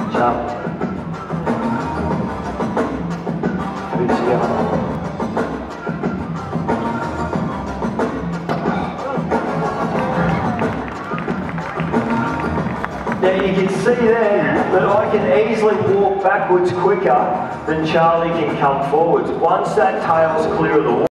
Jump. Feet together. Now you can see there that I can easily walk backwards quicker than Charlie can come forwards. Once that tail's clear of the water,